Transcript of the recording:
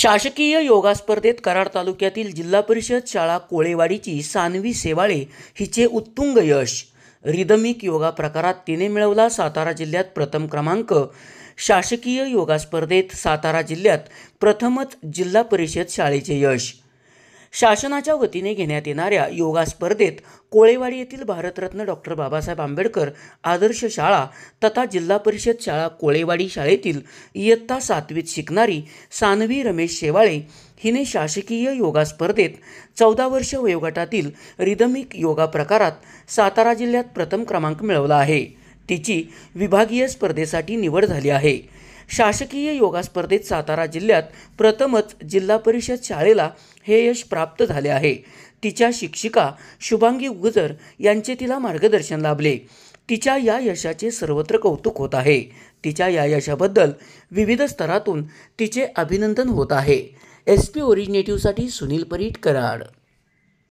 शासकीय योगा स्पर्धेत कराड तालुक्यातील जिल्हा परिषद शाळा कोळेवाडीची सानवी सेवाळे हिचे उत्तुंग यश। रिदमिक योगा प्रकारात तिने मिळवला सातारा जिल्ह्यात प्रथम क्रमांक। शासकीय योगा स्पर्धेत सातारा जिल्ह्यात प्रथमच जिल्हा परिषद शाळेचे यश। शासनाच्या वतीने घेण्यात येणाऱ्या योगा स्पर्धेत कोळेवाडी येथील भारतरत्न डॉक्टर बाबासाहेब आंबेडकर आदर्श शाळा तथा जिल्हा परिषद शाळा कोळेवाडी शाळेतील इयत्ता 7वीत शिकणारी सानवी रमेश शेवाळे हिने शासकीय योगा स्पर्धेत 14 वर्ष वयोगटातील रिदमिक योगा प्रकारात सातारा जिल्ह्यात प्रथम क्रमांक मिळवला आहे। तिची विभागीय स्पर्धेसाठी निवड झाली आहे। शासकीय योगा स्पर्धेत सातारा जिल्ह्यात प्रथमच जिल्हा परिषद शाळेला हे यश प्राप्त झाले आहे। तिच्या शिक्षिका शुभांगी गुजर यांचे तिला मार्गदर्शन लाभले। तिच्या या यशाचे सर्वत्र कौतुक होत आहे। तिच्या या यशाबद्दल विविध स्तरातून तिचे अभिनंदन होत आहे। SP ओरिजिनेटिव्हसाठी सुनील परीट, कराड।